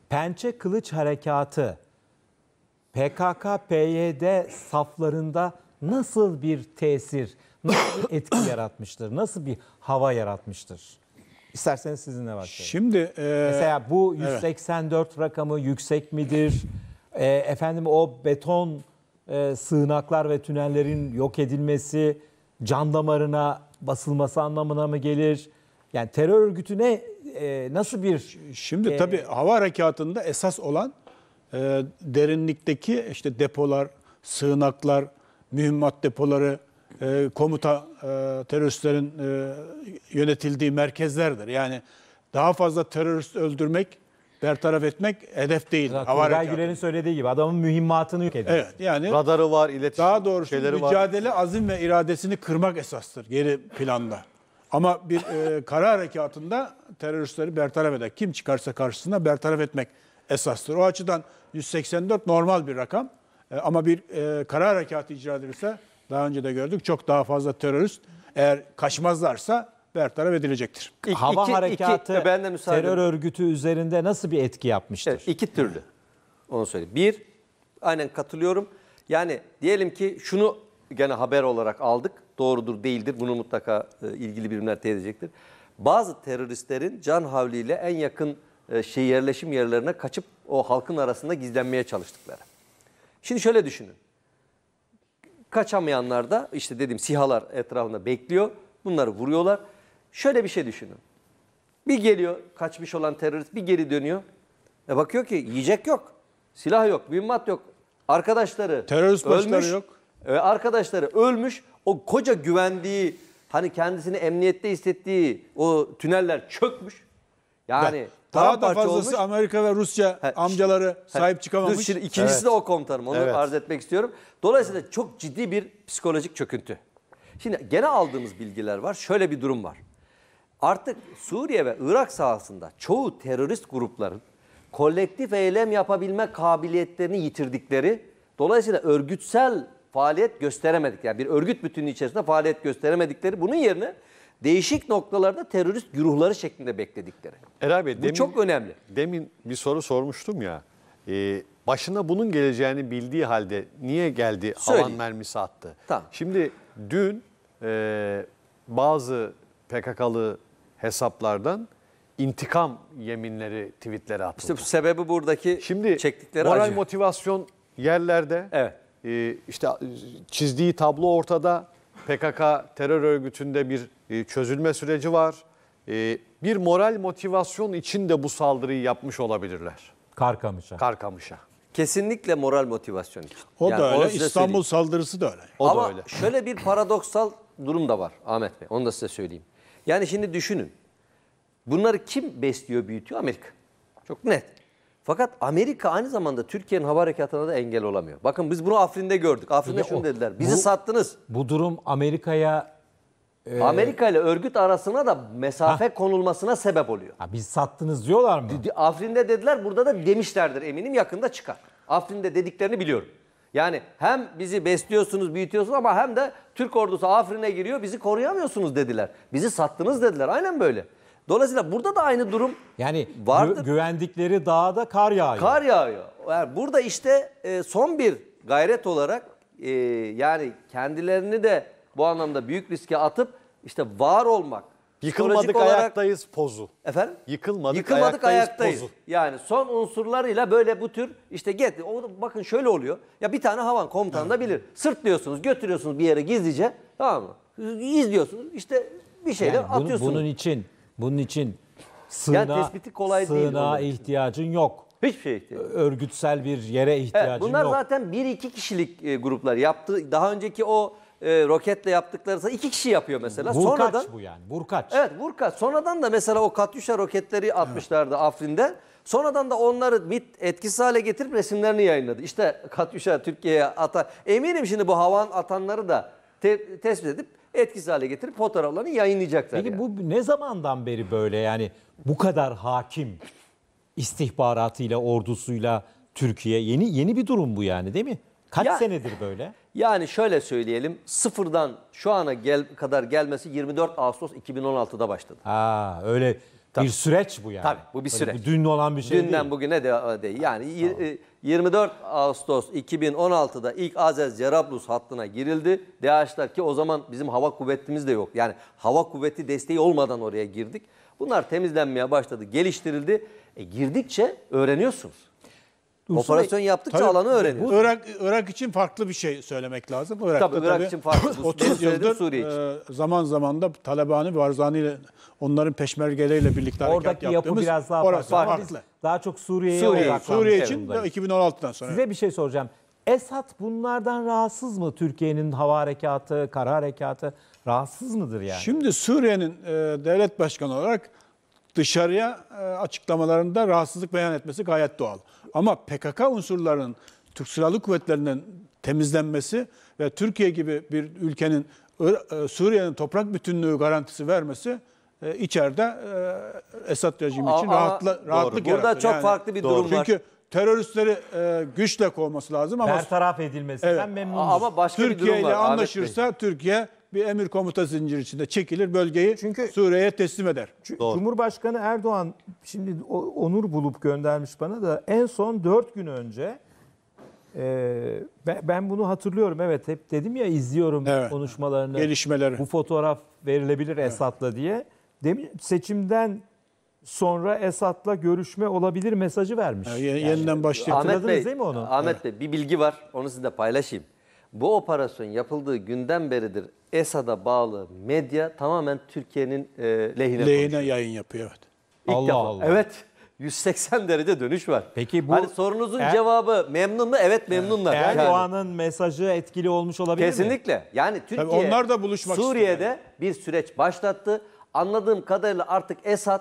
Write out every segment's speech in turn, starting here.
Pençe Kılıç Harekatı PKK-PYD saflarında nasıl bir tesir, nasıl bir etki yaratmıştır, nasıl bir hava yaratmıştır? İsterseniz sizinle başlayalım. Şimdi mesela bu 184 rakamı yüksek midir? Efendim o beton sığınaklar ve tünellerin yok edilmesi can damarına basılması anlamına mı gelir? Yani terör örgütüne nasıl bir... Şimdi tabii hava harekatında esas olan derinlikteki işte depolar, sığınaklar, mühimmat depoları, teröristlerin yönetildiği merkezlerdir. Yani daha fazla terörist öldürmek, bertaraf etmek hedef değil. Turgay Güler'in söylediği gibi adamın mühimmatını yok ediyor. Evet, yani radarı var, iletişim daha doğrusu mücadele var. azim ve iradesini kırmak esastır geri planda. Ama bir kara harekatında teröristleri bertaraf eder. Kim çıkarsa karşısına bertaraf etmek esastır. O açıdan 184 normal bir rakam. Ama bir kara harekatı icra edilirse daha önce de gördük çok daha fazla terörist eğer kaçmazlarsa bertaraf edilecektir. Hava harekatı terör örgütü üzerinde nasıl bir etki yapmıştır? Evet, iki türlü. Onu söyleyeyim. Bir, aynen katılıyorum. Yani diyelim ki şunu gene haber olarak aldık. Doğrudur değildir. Bunu mutlaka ilgili birimler teyit edecektir. Bazı teröristlerin can havliyle en yakın yerleşim yerlerine kaçıp o halkın arasında gizlenmeye çalıştıkları. Şimdi şöyle düşünün. Kaçamayanlar da işte dediğim SİHA'lar etrafında bekliyor. Bunları vuruyorlar. Şöyle bir şey düşünün. Bir geliyor kaçmış olan terörist bir geri dönüyor. Bakıyor ki yiyecek yok. Silah yok, mühimmat yok. Arkadaşları terörist başları ölmüş. yok. Arkadaşları ölmüş. O koca güvendiği, hani kendisini emniyette hissettiği o tüneller çökmüş. Yani daha da fazlası olmuş. Amerika ve Rusya amcaları sahip çıkamamış. Şimdi ikincisi de o komutanım. Onu arz etmek istiyorum. Dolayısıyla çok ciddi bir psikolojik çöküntü. Şimdi gene aldığımız bilgiler var. Şöyle bir durum var. Artık Suriye ve Irak sahasında çoğu terörist grupların kolektif eylem yapabilme kabiliyetlerini yitirdikleri, dolayısıyla örgütsel faaliyet gösteremedik. Yani bir örgüt bütünlüğü içerisinde faaliyet gösteremedikleri, bunun yerine değişik noktalarda terörist güruhları şeklinde bekledikleri. Eray Bey, bu çok önemli. Demin bir soru sormuştum ya. Başına bunun geleceğini bildiği halde niye geldi havan mermisi attı? Tamam. Şimdi dün bazı PKK'lı hesaplardan intikam yeminleri, tweetleri atıldı. İşte bu sebebi buradaki çektikleri moral acı. Motivasyon yerlerde. Evet. İşte çizdiği tablo ortada. PKK terör örgütünde bir çözülme süreci var. Bir moral motivasyon için de bu saldırıyı yapmış olabilirler. Karkamış'a. Kesinlikle moral motivasyon için. O da öyle. İstanbul saldırısı da öyle. Ama şöyle bir paradoksal durum da var Ahmet Bey. Onu da size söyleyeyim. Yani şimdi düşünün. Bunları kim besliyor, büyütüyor? Amerika. Çok net. Fakat Amerika aynı zamanda Türkiye'nin hava harekatına da engel olamıyor. Bakın biz bunu Afrin'de gördük. Afrin'de şunu dediler. Bizi sattınız. Bu durum Amerika'ya... Amerika ile örgüt arasına da mesafe konulmasına sebep oluyor. Biz sattınız diyorlar mı? Afrin'de dediler, burada da demişlerdir eminim, yakında çıkar. Afrin'de dediklerini biliyorum. Yani hem bizi besliyorsunuz, büyütüyorsunuz ama hem de Türk ordusu Afrin'e giriyor, bizi koruyamıyorsunuz dediler. Bizi sattınız dediler, aynen böyle. Dolayısıyla burada da aynı durum yani vardır. Güvendikleri dağda kar yağıyor. Kar yağıyor. Yani burada işte son bir gayret olarak yani kendilerini de bu anlamda büyük riske atıp işte var olmak. Yıkılmadık ayaktayız pozu. Efendim? Yıkılmadık ayaktayız pozu. Yani son unsurlarıyla böyle bu tür işte bakın şöyle oluyor. Ya bir tane havan komutanı da bilir. Sırtlıyorsunuz, götürüyorsunuz bir yere gizlice, tamam mı? İzliyorsunuz işte bir şeyler atıyorsunuz. Bunun için tespiti kolay değil. Sığınağa ihtiyacın yok. Hiçbir şey ihtiyacın. Örgütsel bir yere ihtiyacın yok. Bunlar zaten 1-2 kişilik gruplar yaptı. Daha önceki o roketle yaptıkları 2 kişi yapıyor mesela. Vurkaç bu yani. Vurkaç. Evet, vurkaç. Sonradan da mesela o Katyuşa roketleri atmışlardı Afrin'de. Sonradan da onları MİT etkisiz hale getirip resimlerini yayınladı. İşte Katyuşa Türkiye'ye eminim şimdi bu havan atanları da tespit edip etkisiz hale getirip fotoğraflarını yayınlayacaklar. Peki bu ne zamandan beri böyle, yani bu kadar hakim istihbaratıyla, ordusuyla Türkiye? Yeni bir durum bu yani, değil mi? Kaç senedir böyle? Yani şöyle söyleyelim, sıfırdan şu ana kadar gelmesi 24 Ağustos 2016'da başladı. Öyle Bir süreç bu yani. Tabii, bu bir Böyle süreç. Dün olan bir şey Dünden değil. bugüne de değil. Yani 24 Ağustos 2016'da ilk Azez Cerablus hattına girildi. DAEŞ'ler ki o zaman bizim hava kuvvetimiz de yok. Yani hava kuvveti desteği olmadan oraya girdik. Bunlar temizlenmeye başladı, geliştirildi. Girdikçe öğreniyorsunuz. Operasyon yaptıkça Tabii, alanı öğreniyorsunuz. Irak için farklı bir şey söylemek lazım. Tabii, Irak için farklı. Bu 30 söyledim, yıldır Suriye için. zaman zaman da Talabani, Barzani ile onların peşmergeleriyle birlikte harekat Oradaki yapı yaptığımız biraz daha orası farklı. Ama farklı. biz daha çok Suriye'ye Suriye odaklanmış Suriye için de durumdayız. 2016'dan sonra. Size bir şey soracağım. Esad bunlardan rahatsız mı? Türkiye'nin hava harekatı, kara harekatı rahatsız mıdır yani? Şimdi Suriye'nin devlet başkanı olarak dışarıya açıklamalarında rahatsızlık beyan etmesi gayet doğal. Ama PKK unsurlarının Türk Silahlı Kuvvetleri'nin temizlenmesi ve Türkiye gibi bir ülkenin Suriye'nin toprak bütünlüğü garantisi vermesi içeride Esad rejimi için Ama rahatlık Burada yaratır. çok Yani farklı bir durum var. Çünkü teröristleri güçle kovması lazım ama Bertaraf edilmesinden Evet. memnunuz. Ama başka bir Türkiye durum var. ile Ahmet Bey. anlaşırsa Türkiye bir emir komuta zinciri içinde çekilir, bölgeyi Çünkü- Suriye'ye teslim eder. Cumhurbaşkanı Erdoğan şimdi onur bulup göndermiş bana da en son 4 gün önce ben bunu hatırlıyorum. Evet, hep dedim ya, izliyorum Evet. konuşmalarını. Gelişmeleri. Bu fotoğraf verilebilir Esad'la diye. Seçimden sonra Esad'la görüşme olabilir mesajı vermiş. Yeniden başlayıp Hatırladınız değil mi onu? Ahmet Bey, bir bilgi var. Onu sizinle paylaşayım. Bu operasyon yapıldığı günden beridir Esad'a bağlı medya tamamen Türkiye'nin lehine lehine konuşuyor. yayın yapıyor. Evet. İlk Allah defa. Allah. Evet. 180 derece dönüş var. Peki bu hani sorunuzun cevabı memnun mu? Evet, memnunlar. Yani Erdoğan'ın mesajı etkili olmuş olabilir mi? kesinlikle. Yani Türkiye onlar da buluşmak Suriye'de bir süreç başlattı. Anladığım kadarıyla artık Esad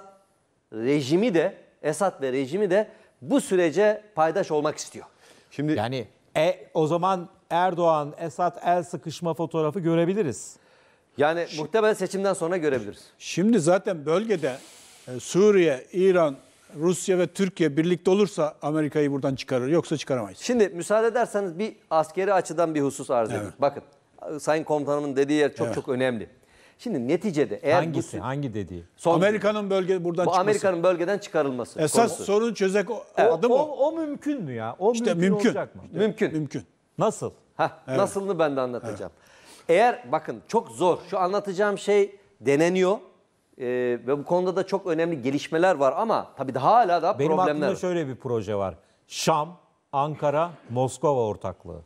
ve rejimi de bu sürece paydaş olmak istiyor. Şimdi Yani o zaman Erdoğan, Esad el sıkışma fotoğrafı görebiliriz. Yani muhtemelen seçimden sonra görebiliriz. Şimdi zaten bölgede Suriye, İran, Rusya ve Türkiye birlikte olursa Amerika'yı buradan çıkarır. Yoksa çıkaramayız. Şimdi müsaade ederseniz bir askeri açıdan bir husus arz edeyim. Bakın, Sayın Komutanımın dediği yer çok önemli. Şimdi neticede eğer Hangisi? Hangi dediği? Amerika'nın buradan bu çıkması. Amerika'nın bölgeden çıkarılması. Esas konusu. sorun çözecek adım o. O mümkün mü ya? O İşte mümkün mümkün. olacak mı? Mümkün. Mümkün. Nasıl? Nasılını ben de anlatacağım. Eğer bakın, çok zor. Şu anlatacağım şey deneniyor. Ve bu konuda da çok önemli gelişmeler var ama tabii hala da Benim problemler aklımda var. şöyle bir proje var. Şam, Ankara, Moskova ortaklığı.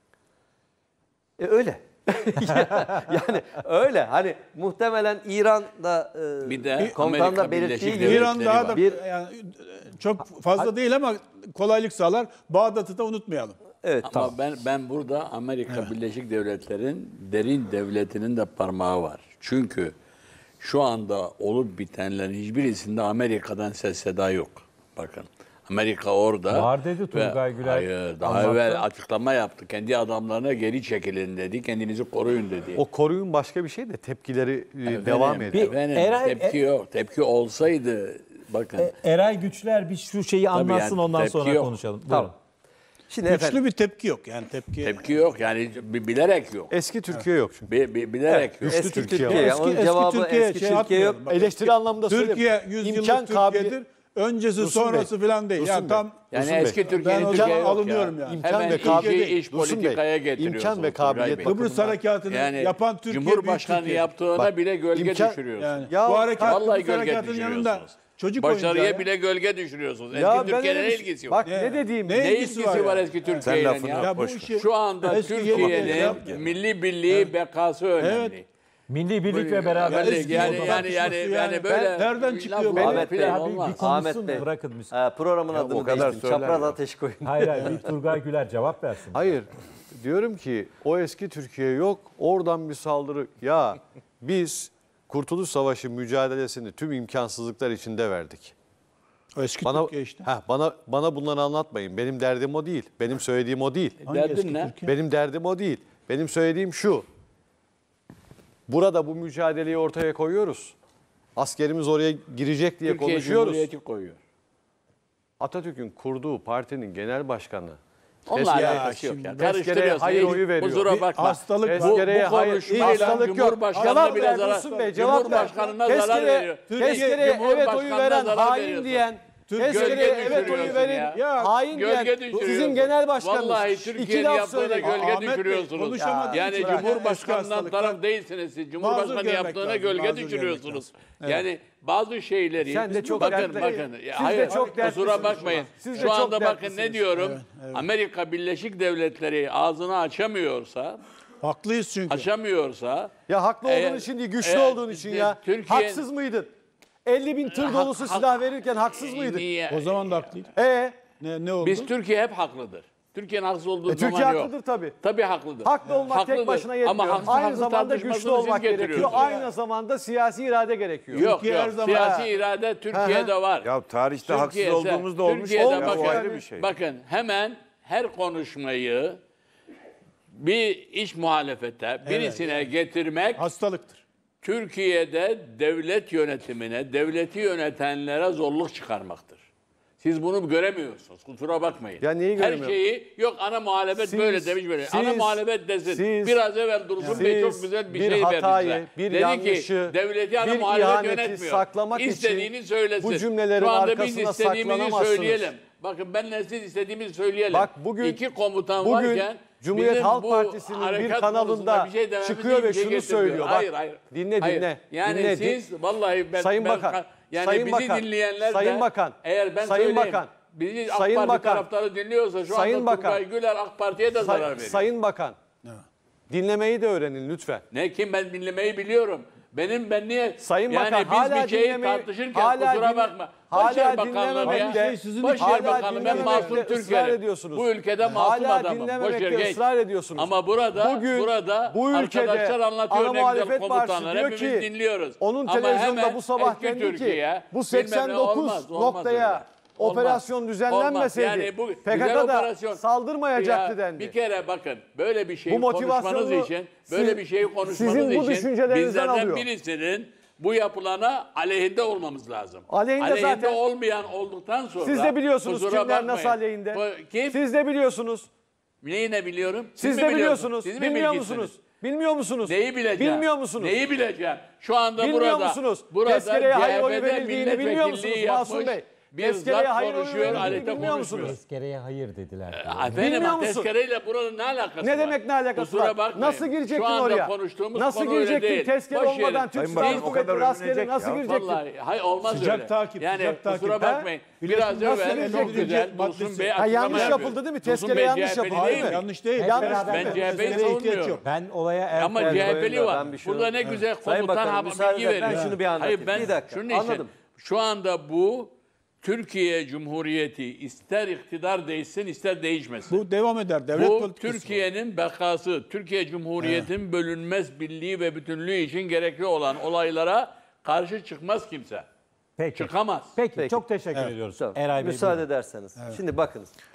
Öyle. Yani öyle. Hani muhtemelen İran'da Bir de komutan da Amerika belirttiği Birleşik gibi İran daha da Bir- yani çok fazla değil ama kolaylık sağlar. Bağdat'ı da unutmayalım. evet, Ama ben burada Amerika Birleşik Devletleri'nin derin devletinin de parmağı var. Çünkü şu anda olup bitenlerin hiçbirisinde Amerika'dan ses seda yok. Bakın, Amerika orada. Var dedi Turgay Güler. Hayır, daha Anlattı. evvel açıklama yaptı. Kendi adamlarına geri çekilin dedi. Kendinizi koruyun dedi. o koruyun başka bir şey de tepkileri devam ediyor. Efendim, Eray- tepki yok. Tepki olsaydı bakın. Eray Güçler bir şu şeyi anlatsın, yani ondan tepki sonra yok. konuşalım. Tamam. Buyurun. Şimdi efendim, Güçlü bir tepki yok. Yani Tepki yok. Yani bilerek yok. Eski Türkiye yok çünkü. Bilerek yok. eski Türkiye Türkiye. var. Onun cevabı eski Türkiye yok. atmayalım. Bak, Eleştiri anlamda Türkiye söyleyeyim. 100 İmkan yıllık kabili- Türkiye'dir. Öncesi Dursun sonrası Bey, falan değil. Dursun Yani Bey. tam Yani Dursun Bey, eski ben Türkiye'nin o Türkiye zaman yok alınıyorum ya. yani. İmkan Hemen ve kabiliyet- iş Dursun Bey, politikaya getiriyorsunuz. imkan ve Turgay kabiliyet Bey. Kıbrıs bakımından- harekatını Yani yapan Türkiye büyük Cumhurbaşkanı Türkiye. yaptığına Bak, bile gölge imkan- düşürüyorsunuz. Yani Ya, bu harekat Vallahi Kıbrıs gölge harekatının yanında düşürüyorsunuz. çocuk Başarıya oyuncağı ya. bile gölge düşürüyorsunuz. Eski Ya ben Türkiye'nin öyle ne bir şey- ilgisi Bak var? ne dediğim. Ne Ne ilgisi ilgisi var var ya? eski Sen Türkiye'yle lafını ya? Ya bu boş ver. işi Şu anda eski Türkiye'nin yıllarda- milli birliği bekası önemli. Evet. Milli birlik ve beraberlik. eski Yani yolda yani tartışması yani yani. böyle Nereden çıkıyor laf bu? falan Ahmet Bey, filan Abi olmaz. bir konuşsun, Ahmet Bey. bırakın. Programın o adını kadar değiştirin. söyler Çapraz ya. ateş koyun. Hayır bir Turgay Güler cevap versin. Hayır. Diyorum ki o eski Türkiye yok. Oradan bir saldırı. Ya biz Kurtuluş Savaşı mücadelesini tüm imkansızlıklar içinde verdik. O eski Bana Türkiye işte. bana bunları anlatmayın. Benim derdim o değil. Benim söylediğim o değil. Hangi Derdin eski ne? Türkiye? Benim derdim o değil. Benim söylediğim şu. Burada bu mücadeleyi ortaya koyuyoruz. Askerimiz oraya girecek diye Türkiye konuşuyoruz. Cumhuriyeti koyuyor. Atatürk'ün kurduğu partinin genel başkanı Onunla Ya alakası yok şimdi ya. tezkereye Karıştırıyorsun. hayır Hiç oyu veriyor. Kusura Bir bakma. hastalık var. Tezkereye Bu hayır. konuşmayla Hastalık yok. Cumhurbaşkanına Cevap bile ver zarar. Dursun Bey, cevap ver. Cumhurbaşkanına zarar veriyor. Tezkereye evet oyu Cumhurbaşkanına veren zarar hain veriyorsun. diyen, tezkereye Gölge evet oyu düşürüyorsun verin ya. hain Gölge diyen düşürüyorsun. sizin genel başkanınız. Vallahi İki Türkiye'nin laf yaptığına söyleyin. gölge Ahmet Bey, düşürüyorsunuz. konuşamadığı Yani için Cumhurbaşkanından eski taraf hastalıklar. değilsiniz siz. Cumhurbaşkanı görmek yaptığına lazım, gölge mazur düşürüyorsunuz. görmek lazım. Yani bazı şeyleri Sen de çok bakın dertli- bakın. Siz de Hayır, çok kusura dertlisiniz bakmayın. Siz de Şu çok anda bakın dertlisiniz. ne diyorum? Amerika Birleşik Devletleri ağzını açamıyorsa Haklıyız çünkü. Ya haklı olduğun Eğer- için değil, güçlü eğer- olduğun için ya. Türkiye- Haksız mıydın? 50 bin tır dolusu silah verirken haksız mıydın? Niye? O zaman da haklıydı. Ne oldu? Biz Türkiye hep haklıdır. Türkiye'nin haksız olduğu zaman Türkiye yok. haklıdır tabii. Tabii haklıdır. Haklı olmak tek başına yetmiyor. Ama haksız, Aynı haksız zamanda güçlü tartışmasını siz olmak gerekiyor. getiriyorsunuz. Aynı zamanda siyasi irade gerekiyor. Yok Türkiye her yok. zaman- Siyasi irade Türkiye'de var. Ya tarihte haksız Türkiye'de- olduğumuz da olmuş. Türkiye'de Ya, bakın, o ayrı bir şey. bakın hemen her konuşmayı bir iç muhalefete birisine getirmek Hastalıktır. Türkiye'de devlet yönetimine, devleti yönetenlere zorluk çıkarmaktır. Siz bunu göremiyorsunuz. Kusura bakmayın. Ya neyi Her göremiyorum? şeyi yok ana muhalefet Siz- böyle demiş böyle. Ana siz- muhalefet desin. siz- Biraz evvel Dursun Bey çok siz güzel bir bir şey hatayı, verdi size. bir Dedi yanlışı, ki devleti ana bir muhalefet ihaneti yönetmiyor. saklamak için İstediğini söylesin. bu cümlelerin Şu anda biz arkasına istediğimizi saklanamazsınız. söyleyelim. Bakın benle siz istediğimizi söyleyelim. Bak bugün İki komutan bugün varken Cumhuriyet bizim Halk bu Partisi'nin bir harekat kanalında konusunda bir şey dememiz çıkıyor ve hiçbir şey şunu getirmiyor. söylüyor. Bak, Hayır hayır. dinle, Hayır. dinle, Yani dinle. siz vallahi ben Sayın ben- Bakan, yani Sayın bizi Bakan, dinleyenler Sayın de Bakan, eğer ben Sayın söyleyeyim Bakan, bizi AK Sayın Parti Bakan, taraftarı dinliyorsa şu Sayın anda Bakan, Turgay Güler AK Parti'ye de zarar veriyor. Sayın Bakan, dinlemeyi de öğrenin lütfen. Ne kim ben dinlemeyi biliyorum. Ben niye Sayın yani Bakan, biz hala bir şeyi dinlemeyi- tartışırken hala kusura dinle- bakma. hala Başyer Bakanlığım dinlememekte- ya. Şey sizin Başyer hala Bakanlığım ben dinlememekte masum ısrar Türkiye'im. ediyorsunuz. Bu ülkede masum Hala adamım. dinlememekte Boşver geç. ısrar ediyorsunuz. Ama burada bu ülkede arkadaşlar anlatıyor ana ne güzel muhalefet partisi komutanlar. diyor Hepimiz ki, dinliyoruz. onun Ama televizyonda hemen bu sabah eski dendi Türkiye, ki bu bilmem ne, 89 olmaz noktaya öyle. operasyon Olmaz. düzenlenmeseydi Yani bu güzel PKK'da operasyon- saldırmayacaktı Ya dendi. Bir kere bakın böyle bir şeyi Bu motivasyonu konuşmanız için, böyle siz- bir şeyi konuşmanız sizin bu için düşüncelerinizden bizlerden alıyor. birisinin bu yapılana aleyhinde olmamız lazım. Aleyhinde zaten. olmayan olduktan sonra Siz de biliyorsunuz kusura kimler bakmayın. nasıl aleyhinde. Kim? Siz de biliyorsunuz. Neyi ne biliyorum? Siz mi de biliyorsunuz? biliyorsunuz. Siz mi Bilmiyor bilgisiniz? musunuz? Bilmiyor musunuz? Neyi bileceğim? Bilmiyor musunuz? Neyi bileceğim? Şu anda Bilmiyor burada musunuz? burada Tezkereye hayır oyu CHP'de verildiğini bilmiyor musunuz milletvekilliği Masum yapmış Bey? bir Tezkereye zat hayır oyu konuşuyor, verildiğini aleyhte bilmiyor konuşmuyor. musunuz? Tezkereye hayır dediler. Efendim Bilmiyor musun? tezkereyle buranın ne alakası Ne var? demek ne alakası Kusura var? bakmayın. Nasıl girecektin Şu anda oraya? konuştuğumuz Nasıl konu öyle girecektin? değil. Tezkere Boş olmadan verin. Türk Sayın Silahlı Bakan, o Kuvvetleri kadar askeri övünecek nasıl ya. girecektin? Vallahi hayır olmaz Sıcak öyle. takip, Yani sıcak takip. kusura bakmayın. Biraz Nasıl evvel çok eleştirecek güzel maddesi? Dursun Bey Ha, açıklama yanlış yapıyor. yapıldı değil mi? Dursun Tezkere Bey yanlış CHP'li yapıldı değil değil mi? mi? Yanlış değil. Yanlış Beraber Ben değil mi? CHP'yi Tezkereye ihtiyaç savunmuyorum. yok. Ben olaya Ama erken CHP'li var. ben bir şunu- Burada ne güzel Sayın komutan Bakanım, müsaade bilgi eder, ben veriyor. şunu bir anlatayım. Hayır ben Bir dakika, şunun için anladım. şu anda bu Türkiye Cumhuriyeti ister iktidar değişsin ister değişmesin. Bu devam eder. Devlet Bu politikası. Türkiye'nin bekası, Türkiye Cumhuriyeti'nin bölünmez birliği ve bütünlüğü için gerekli olan olaylara karşı çıkmaz kimse. Peki. Çıkamaz. Peki, Peki. çok teşekkür ediyoruz. Tamam, Eray Bey. müsaade buyurun. ederseniz. Şimdi bakınız.